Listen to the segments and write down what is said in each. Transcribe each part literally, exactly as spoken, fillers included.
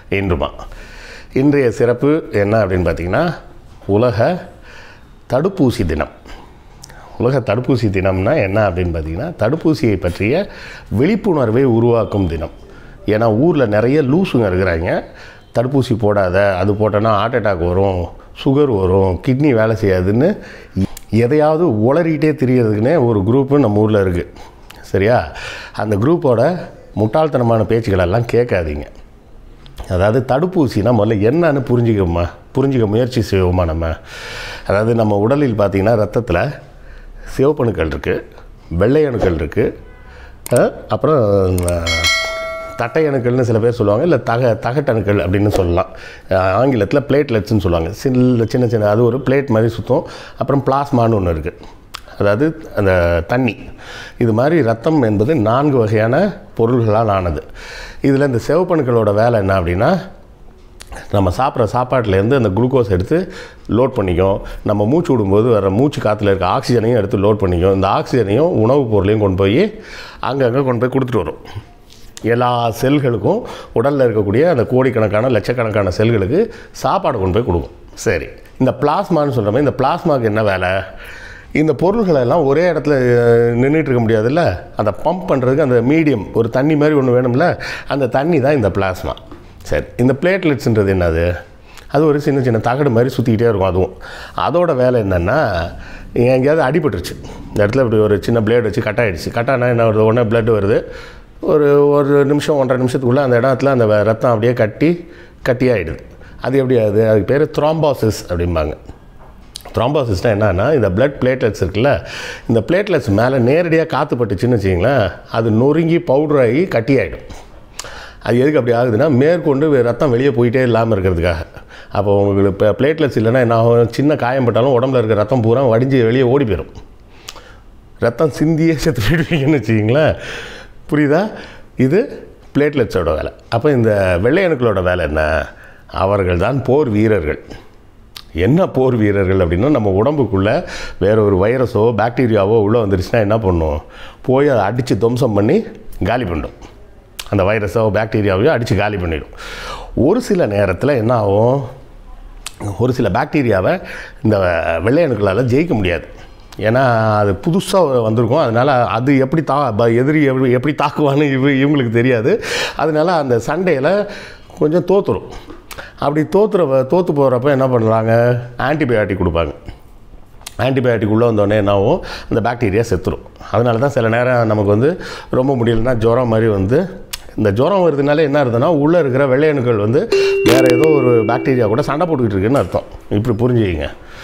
இன்றுமா. இன்றைய சிறப்பு என்ன அப்படின்னு பார்த்திங்கன்னா, உலக தடுப்பூசி தினம். உலக தடுப்பூசி தினம்னா என்ன அப்படின்னு பார்த்திங்கன்னா, தடுப்பூசியை பற்றிய விழிப்புணர்வை உருவாக்கும் தினம். ஏன்னா ஊரில் நிறைய லூசுங்க இருக்கிறாங்க. தடுப்பூசி போடாத, அது போட்டோன்னா ஹார்ட் அட்டாக் வரும், சுகர் வரும், கிட்னி வேலை செய்யாதுன்னு எதையாவது உளறிக்கிட்டே திரியறதுக்குன்னே ஒரு குரூப்பு நம்ம ஊரில் இருக்குது. சரியா? அந்த குரூப்போட முட்டாள்தனமான பேச்சுக்களெல்லாம் கேட்காதீங்க. அதாவது தடுப்பூசினா முதல்ல என்னன்னு புரிஞ்சிக்கோமா புரிஞ்சிக்க முயற்சி செய்வோமா நம்ம. அதாவது நம்ம உடலில் பார்த்திங்கன்னா ரத்தத்தில் சிவப்பணுக்கள் இருக்குது, வெள்ளை அணுக்கள் இருக்குது, அப்புறம் தட்டை அணுக்கள்னு சில பேர் சொல்லுவாங்க, இல்லை தக தகட்டணுக்கள் அப்படின்னு சொல்லலாம். ஆங்கிலத்தில் பிளேட்லெட்ஸ்ன்னு சொல்லுவாங்க. சின்ன சின்ன சின்ன அது ஒரு பிளேட் மாதிரி சுற்றும். அப்புறம் பிளாஸ்மான்னு ஒன்று இருக்குது, அதாவது அந்த தண்ணி. இது மாதிரி ரத்தம் என்பது நான்கு வகையான பொருள்களால் ஆனது. இதில் இந்த சிவப்பணுக்களோட வேலை என்ன அப்படின்னா, நம்ம சாப்பிட்ற சாப்பாட்டிலேருந்து அந்த குளுக்கோஸ் எடுத்து லோட் பண்ணிக்கும். நம்ம மூச்சு விடும்போது வர மூச்சு காற்றுல இருக்க ஆக்சிஜனையும் எடுத்து லோட் பண்ணிக்கும். இந்த ஆக்சிஜனையும் உணவுப் பொருளையும் கொண்டு போய் அங்கங்கே கொண்டு போய் கொடுத்துட்டு வரும். எல்லா செல்களுக்கும், உடலில் இருக்கக்கூடிய அந்த கோடிக்கணக்கான லட்சக்கணக்கான செல்களுக்கு சாப்பாடு கொண்டு போய் கொடுக்கும். சரி, இந்த பிளாஸ்மான்னு சொல்கிற மாதிரி இந்த பிளாஸ்மாவுக்கு என்ன வேலை? இந்த பொருள்களெல்லாம் ஒரே இடத்துல நின்றுட்டு இருக்க முடியாதுல்ல, அதை பம்ப் பண்ணுறதுக்கு அந்த மீடியம் ஒரு தண்ணி மாதிரி ஒன்று வேணும்ல, அந்த தண்ணி தான் இந்த பிளாஸ்மா. சரி, இந்த பிளேட்லெட்ஸுன்றது என்னது? அது ஒரு சின்ன சின்ன தகடு மாதிரி சுற்றிக்கிட்டே இருக்கும். அதுவும் அதோட வேலை என்னென்னா, எங்கேயாவது அடிபட்டுருச்சு, இந்த இடத்துல இப்படி ஒரு சின்ன பிளேடு வச்சு கட் ஆகிடுச்சு. கட்டானா என்ன வருது? உடனே பிளட் வருது. ஒரு ஒரு நிமிஷம் ஒன்றரை நிமிஷத்துக்குள்ளே அந்த இடத்துல அந்த ரத்தம் அப்படியே கட்டி கட்டியாகிடுது. அது எப்படி ஆகுது? அதுக்கு பேர் த்ராம்போசிஸ் அப்படிம்பாங்க. த்ராம்போசிஸ்னால் என்னன்னா, இந்த பிளட் பிளேட்லெட்ஸ் இருக்குல்ல, இந்த பிளேட்லெட்ஸ் மேலே நேரடியாக காற்று பட்டுச்சுன்னு வச்சிங்களேன், அது நொறுங்கி பவுடராகி கட்டி ஆகிடும். அது எதுக்கு அப்படி ஆகுதுன்னா, மேற்கொண்டு ரத்தம் வெளியே போயிட்டே இல்லாமல் இருக்கிறதுக்காக. அப்போ உங்களுக்கு இப்போ பிளேட்லெட்ஸ் இல்லைன்னா என்ன ஆகும்? சின்ன காயம் பட்டாலும் உடம்புல இருக்க ரத்தம் பூரா வடிஞ்சு வெளியே ஓடி போயிடும். ரத்தம் சிந்தியே செத்து போயிடுவீங்கன்னு வச்சிங்களேன். புரியுதா? இது பிளேட்லெட்ஸோட வேலை. அப்போ இந்த வெள்ளை அணுக்களோட வேலை என்ன? அவர்கள் தான் போர் வீரர்கள். என்ன போர் வீரர்கள் அப்படின்னா, நம்ம உடம்புக்குள்ளே வேறு ஒரு வைரஸோ பாக்டீரியாவோ உள்ளே வந்துருச்சுன்னா என்ன பண்ணும்? போய் அதை அடித்து துவம்சம் பண்ணி காலி பண்ணிடும். அந்த வைரஸோ பாக்டீரியாவையோ அடித்து காலி பண்ணிடும். ஒரு சில நேரத்தில் என்ன ஆகும்? ஒரு சில பாக்டீரியாவை இந்த வெள்ளை அணுக்களால் ஜெயிக்க முடியாது. ஏன்னா அது புதுசாக வந்திருக்கும். அதனால் அது எப்படி தா எதிரி எப்படி எப்படி தாக்குவான்னு இவ இவங்களுக்கு தெரியாது. அதனால் அந்த சண்டையில் கொஞ்சம் தோற்றுரும். அப்படி தோற்றுற தோற்று போகிறப்ப என்ன பண்ணுறாங்க? ஆன்டிபயோட்டிக் கொடுப்பாங்க. ஆன்டிபயோட்டிக் உள்ளே வந்தோடனே என்னாகும்? அந்த பாக்டீரியா செத்துரும். அதனால தான் சில நேரம் நமக்கு வந்து ரொம்ப முடியலன்னா ஜுரம் மாதிரி வந்து, இந்த ஜுரம் வருதுனால என்ன இருந்ததுன்னா, உள்ளே இருக்கிற வெள்ளை அணுக்கள் வந்து வேறு ஏதோ ஒரு பாக்டீரியா கூட சண்டை போட்டுக்கிட்டு இருக்குன்னு அர்த்தம். இப்படி புரிஞ்சுக்கிங்க.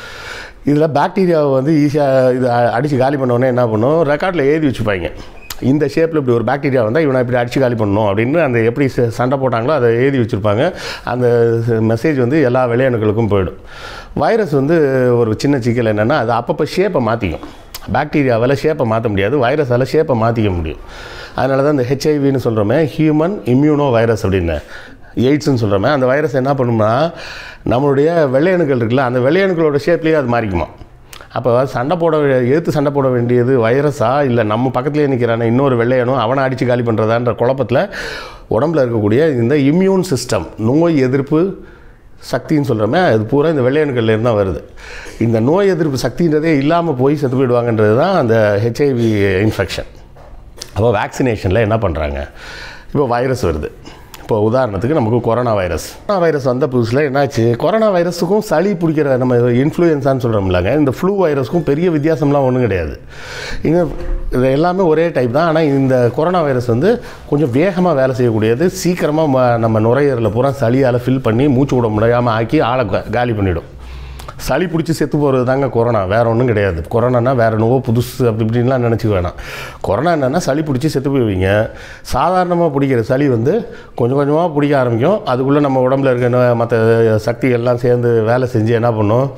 இதில் பாக்டீரியாவை வந்து ஈஸியாக இது அடித்து காலி பண்ணோடனே என்ன பண்ணும்? ரெக்கார்டில் எழுதி வச்சுப்பாங்க. இந்த ஷேப்பில் இப்படி ஒரு பாக்டீரியா வந்தால் இவனை இப்படி அடித்து காலி பண்ணணும் அப்படின்னு அந்த எப்படி சண்டை போட்டாங்களோ அதை எழுதி வச்சுருப்பாங்க. அந்த மெசேஜ் வந்து எல்லா வெள்ளை அணுக்களுக்கும் போயிடும். வைரஸ் வந்து ஒரு சின்ன சிக்கல் என்னென்னா, அது அப்பப்போ ஷேப்பை மாற்றிக்கும். பாக்டீரியாவால் ஷேப்பை மாற்ற முடியாது, வைரஸால் ஷேப்பை மாற்றிக்க முடியும். அதனால தான் இந்த ஹெச்ஐவின்னு சொல்கிறோமே, ஹியூமன் இம்யூனோ வைரஸ் அப்படின்னு, எய்ட்ஸ்ன்னு சொல்கிறோமே, அந்த வைரஸ் என்ன பண்ணும்னா, நம்மளுடைய வெள்ளை அணுக்கள் இருக்குல்ல, அந்த வெள்ளை அணுக்களோட ஷேப்லேயே அது மாறிக்குமா. அப்போ சண்டை போட எதிர்த்து சண்டை போட வேண்டியது வைரஸா இல்லை நம்ம பக்கத்துலேயே நிற்கிறான இன்னொரு வெள்ளையனும் அவனை அடித்து காலி பண்ணுறதான்ற குழப்பத்தில் உடம்பில் இருக்கக்கூடிய இந்த இம்யூன் சிஸ்டம், நோய் எதிர்ப்பு சக்தின்னு சொல்கிறோமே, அது பூரா இந்த வெள்ளையணுக்கள்லேருந்து தான் வருது. இந்த நோய் எதிர்ப்பு சக்தின்றதே இல்லாமல் போய் செத்து போயிடுவாங்கன்றது தான் அந்த ஹெச்ஐவி இன்ஃபெக்ஷன். அப்போ வேக்சினேஷனில் என்ன பண்ணுறாங்க? இப்போ வைரஸ் வருது. இப்போ உதாரணத்துக்கு நமக்கு கொரோனா வைரஸ் கொரோனா வைரஸ் வந்த புதுசில் என்னாச்சு? கொரோனா வைரஸுக்கும் சளி பிடிக்கிற நம்ம இன்ஃப்ளூயன்ஸான்னு சொல்கிறோம்லாங்க, இந்த ஃப்ளூ வைரஸுக்கும் பெரிய வித்தியாசம்லாம் ஒன்றும் கிடையாது. இங்கே இது எல்லாமே ஒரே டைப் தான். ஆனால் இந்த கொரோனா வைரஸ் வந்து கொஞ்சம் வேகமாக வேலை செய்யக்கூடியது. சீக்கிரமாக நம்ம நுரையீரலில் பூரா சளியால் ஃபில் பண்ணி மூச்சு விட முடியாமல் ஆக்கி ஆளை காலி பண்ணிவிடும். சளி பிடிச்சி செத்து போகிறது தாங்க கொரோனா, வேறு ஒன்றும் கிடையாது. கொரோனானா வேறு நோவோ புதுசு அப்படி இப்படின்லாம் நினச்சிக்க வேணாம். கொரோனா என்னென்னா சளி பிடிச்சி செத்து போய்வீங்க. சாதாரணமாக பிடிக்கிற சளி வந்து கொஞ்சம் கொஞ்சமாக பிடிக்க ஆரம்பிக்கும். அதுக்குள்ளே நம்ம உடம்புல இருக்க மற்ற சக்தி எல்லாம் சேர்ந்து வேலை செஞ்சு என்ன பண்ணும்?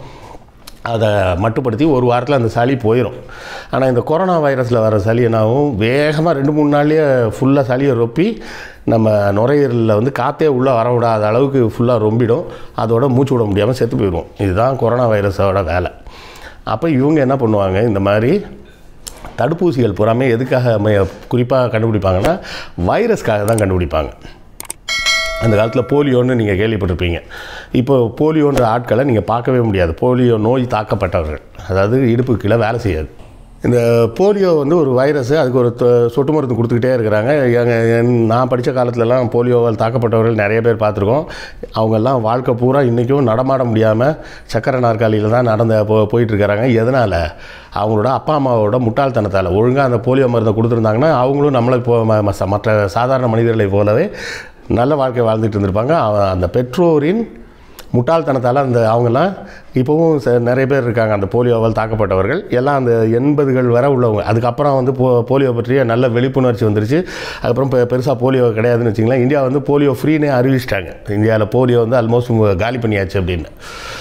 அதை மட்டுப்படுத்தி ஒரு வாரத்தில் அந்த சளி போயிடும். ஆனால் இந்த கொரோனா வைரஸில் வர சளி என்னாகும்? வேகமாக ரெண்டு மூணு நாள்லேயே ஃபுல்லாக சளியை ரொப்பி நம்ம நுரையீரலில் வந்து காற்றே உள்ளே வர விடாத அளவுக்கு ஃபுல்லாக ரொம்பிடும். அதோட மூச்சு விட முடியாமல் செத்து போயிடும். இதுதான் கொரோனா வைரஸோட வேலை. அப்போ இவங்க என்ன பண்ணுவாங்க? இந்த மாதிரி தடுப்பூசிகள் பூராமே எதுக்காக குறிப்பாக கண்டுபிடிப்பாங்கன்னா, வைரஸ்க்காக தான் கண்டுபிடிப்பாங்க. அந்த காலத்தில் போலியோன்னு நீங்கள் கேள்விப்பட்டிருப்பீங்க. இப்போ போலியோன்ற ஆட்களை நீங்கள் பார்க்கவே முடியாது. போலியோ நோய் தாக்கப்பட்டவர்கள், அதாவது இடுப்பு கீழே வேலை செய்யாது. இந்த போலியோ வந்து ஒரு வைரஸு, அதுக்கு ஒரு சொட்டு மருந்து கொடுத்துக்கிட்டே இருக்கிறாங்க. எங்கள் நான் படித்த காலத்துலலாம் போலியோவால் தாக்கப்பட்டவர்கள் நிறைய பேர் பார்த்துருக்கோம். அவங்கெல்லாம் வாழ்க்கை பூரா இன்றைக்கும் நடமாட முடியாமல் சக்கரை நாற்காலியில் தான் நடந்த போ போயிட்டுருக்கிறாங்க. எதனால்? அவங்களோட அப்பா அம்மாவோட முட்டாள்தனத்தால். ஒழுங்காக அந்த போலியோ மருந்தை கொடுத்துருந்தாங்கன்னா அவங்களும் நம்மளை போ மற்ற சாதாரண மனிதர்களை போலவே நல்ல வாழ்க்கை வாழ்ந்துட்டு இருந்திருப்பாங்க. அந்த பெற்றோரின் முட்டாள்தனத்தால் அந்த அவங்கெல்லாம் இப்போவும் ச நிறைய பேர் இருக்காங்க அந்த போலியோவால் தாக்கப்பட்டவர்கள். எல்லாம் அந்த எண்பதுகள் வரை உள்ளவங்க. அதுக்கப்புறம் வந்து போ போலியோ பற்றிய நல்ல விழிப்புணர்ச்சி வந்துருச்சு. அதுக்கப்புறம் பெ பெருசாக போலியோ கிடையாதுன்னு வச்சிங்களேன். இந்தியா வந்து போலியோ ஃப்ரீனே அறிவிச்சிட்டாங்க. இந்தியாவில் போலியோ வந்து ஆல்மோஸ்ட் காலி பண்ணியாச்சு அப்படின்னு.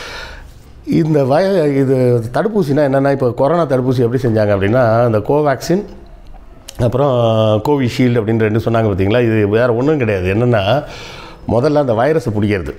இந்த வய இது தடுப்பூசினா என்னென்னா, இப்போ கொரோனா தடுப்பூசி எப்படி செஞ்சாங்க அப்படின்னா, இந்த கோவேக்சின் அப்புறம் கோவிஷீல்டு அப்படின்னு ரெண்டு சொன்னாங்க பார்த்தீங்களா. இது வேறு ஒன்றும் கிடையாது. என்னென்னா, முதல்ல அந்த வைரஸை பிடிக்கிறது.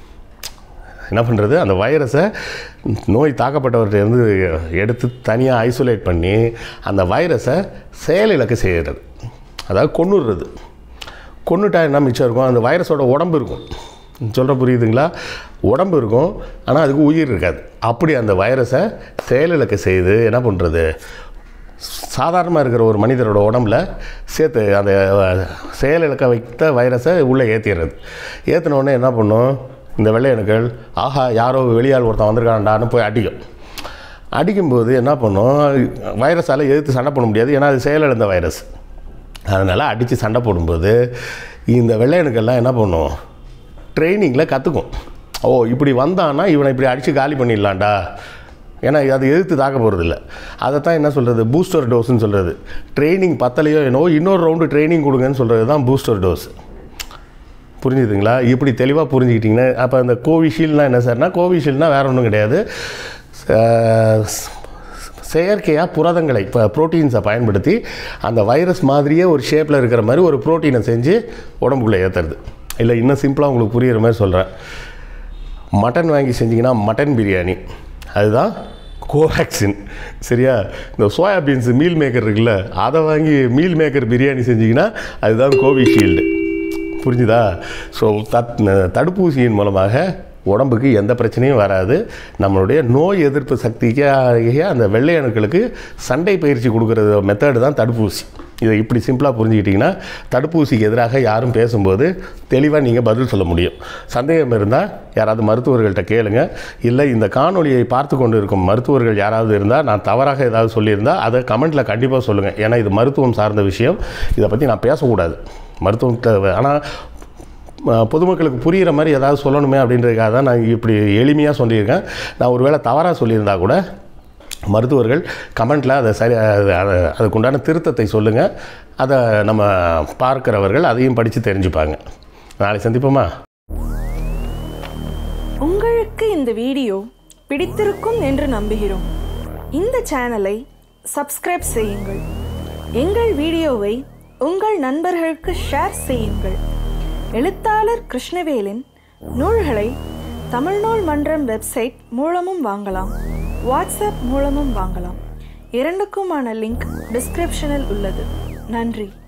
என்ன பண்ணுறது, அந்த வைரஸை நோய் தாக்கப்பட்டவர்கிட்டருந்து எடுத்து தனியாக ஐசோலேட் பண்ணி அந்த வைரஸை செயலிழக்க செய்கிறது, அதாவது கொன்னுடுறது. கொன்னுட்டா என்ன மிச்சம் இருக்கும்? அந்த வைரஸோட உடம்பு இருக்கும். சொல்கிற புரியுதுங்களா? உடம்பு இருக்கும், ஆனால் அதுக்கு உயிர் இருக்காது. அப்படி அந்த வைரஸை செயலிழக்க செய்து என்ன பண்ணுறது, சாதாரணமாக இருக்கிற ஒரு மனிதரோட உடம்புல சேர்த்து அந்த செயலிழக்க வைத்த வைரஸை உள்ளே ஏற்றிடுறது. ஏற்றினோடனே என்ன பண்ணும், இந்த வெள்ளையணுக்கள் ஆஹா யாரோ வெளியால் ஒருத்தன் வந்திருக்கான்டான்னு போய் அடிக்கும். அடிக்கும்போது என்ன பண்ணும், வைரஸால் எதிர்த்து சண்டை போட முடியாது, ஏன்னா அது செயலிழந்த வைரஸ். அதனால் அடித்து சண்டை போடும்போது இந்த வெள்ளையணுக்கள்லாம் என்ன பண்ணும், ட்ரைனிங்கில் கற்றுக்கும். ஓ இப்படி வந்தான்னா இவனை இப்படி அடித்து காலி பண்ணிடலான்டா, ஏன்னா அது எதிர்த்து தாக்க போகிறது இல்லை. அதைத்தான் என்ன சொல்கிறது, பூஸ்டர் டோஸ்ன்னு சொல்கிறது. ட்ரைனிங் பத்தலையோ என்னோ இன்னொரு ரவுண்டு ட்ரைனிங் கொடுங்கன்னு சொல்கிறது தான் பூஸ்டர் டோஸ். புரிஞ்சுதுங்களா? இப்படி தெளிவாக புரிஞ்சுக்கிட்டிங்கன்னா, அப்போ அந்த கோவிஷீல்டுனா என்ன சார்னா, கோவிஷீல்டுனால் வேறு ஒன்றும் கிடையாது. செயற்கையாக புரதங்களை இப்போ ப்ரோட்டீன்ஸை பயன்படுத்தி அந்த வைரஸ் மாதிரியே ஒரு ஷேப்பில் இருக்கிற மாதிரி ஒரு ப்ரோட்டீனை செஞ்சு உடம்புக்குள்ளே ஏற்றுறது. இல்லை இன்னும் சிம்பிளாக உங்களுக்கு புரிகிற மாதிரி சொல்கிறேன். மட்டன் வாங்கி செஞ்சிங்கன்னா மட்டன் பிரியாணி, அதுதான் கோவேக்சின். சரியா? இந்த சோயாபீன்ஸு மீல் மேக்கர் இருக்குல்ல, அதை வாங்கி மீல் மேக்கர் பிரியாணி செஞ்சிங்கன்னா அதுதான் கோவிஷீல்டு. புரிஞ்சுதா? ஸோ தத் தடுப்பூசியின் மூலமாக உடம்புக்கு எந்த பிரச்சனையும் வராது. நம்மளுடைய நோய் எதிர்ப்பு சக்திக்காக அந்த வெள்ளை அணுக்களுக்கு சண்டை பயிற்சி கொடுக்குற மெத்தடு தான் தடுப்பூசி. இதை இப்படி சிம்பிளாக புரிஞ்சுக்கிட்டிங்கன்னா தடுப்பூசிக்கு எதிராக யாரும் பேசும்போது தெளிவாக நீங்கள் பதில் சொல்ல முடியும். சந்தேகம் இருந்தால் யாராவது மருத்துவர்கள்ட்ட கேளுங்க. இல்லை இந்த காணொலியை பார்த்து கொண்டு இருக்கும் மருத்துவர்கள் யாராவது இருந்தால், நான் தவறாக ஏதாவது சொல்லியிருந்தால் அதை கமெண்ட்டில் கண்டிப்பாக சொல்லுங்கள். ஏன்னா இது மருத்துவம் சார்ந்த விஷயம், இதை பற்றி நான் பேசக்கூடாது மருத்துவத்தை. ஆனால் பொதுமக்களுக்கு புரிகிற மாதிரி ஏதாவது சொல்லணுமே அப்படின்றதுக்காக தான் நான் இப்படி எளிமையாக சொல்லியிருக்கேன். நான் ஒரு வேளை தவறாக சொல்லியிருந்தா கூட மருத்துவர்கள் கமெண்ட்டில் அதை சரி அதை அதுக்குண்டான திருத்தத்தை சொல்லுங்கள். அதை நம்ம பார்க்கிறவர்கள் அதையும் படித்து தெரிஞ்சுப்பாங்க. நாளை சந்திப்போமா? உங்களுக்கு இந்த வீடியோ பிடித்திருக்கும் என்று நம்புகிறோம். இந்த சேனலை சப்ஸ்கிரைப் செய்யுங்கள். எங்கள் வீடியோவை உங்கள் நண்பர்களுக்கு ஷேர் செய்யுங்கள். எழுத்தாளர் கிருஷ்ணவேலின் நூல்களை தமிழ்நூல் மன்றம் வெப்சைட் மூலமும் வாங்கலாம், வாட்ஸ்அப் மூலமும் வாங்கலாம். இரண்டுக்குமான லிங்க் டிஸ்கிரிப்ஷனில் உள்ளது. நன்றி.